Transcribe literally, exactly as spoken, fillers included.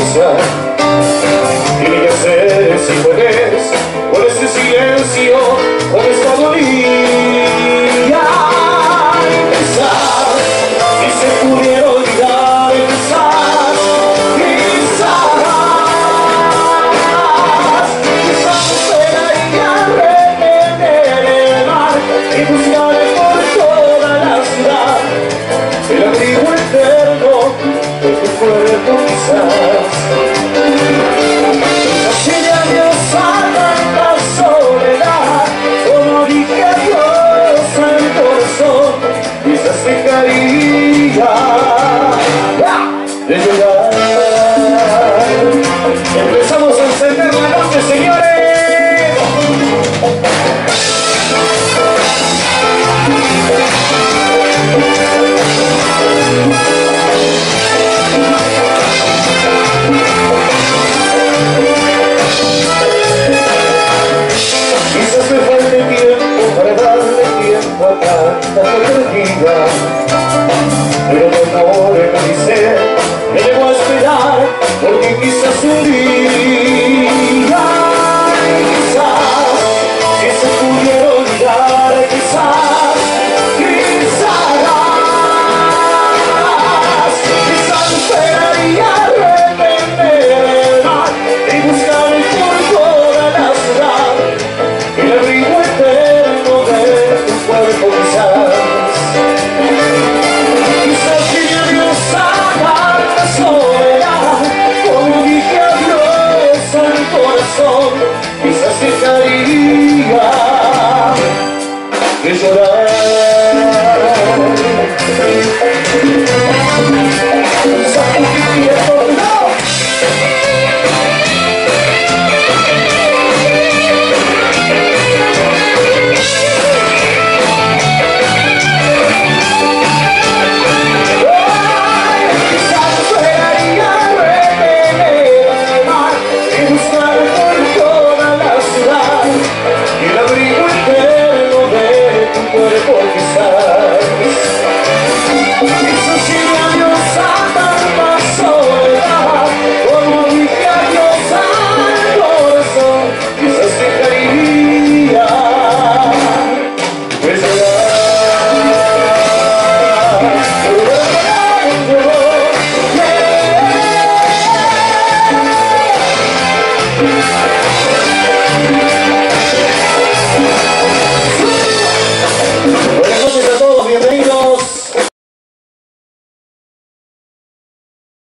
prisa. Tiene que hacer si puedes, con este silencio, con esta agonía. Quizás, si se pudiera olvidar, quizás, quizás, quizás esperaría retener el mar y buscar por toda la ciudad el abrigo eterno de tu cuerpo, quizás. Si ya Dios salva la soledad, como dije adiós al corazón, quizás dejaría de llorar. Empezamos a encender la noche, señores. Quizás me falte tiempo para darle tiempo a tanta perdida, pero tu amor me dice, me debo esperar, porque quizás un día, quizás, si se pudiera olvidar, quizás, quizás, quizás esperaría retener el mar y buscar por toda la ciudad el abrigo eterno de tu cuerpo, quizás. Quizás quería Dios sacar la soledad, como dije adiós al corazón, quizás dejaría de llorar. Quizás dejaría de llorar.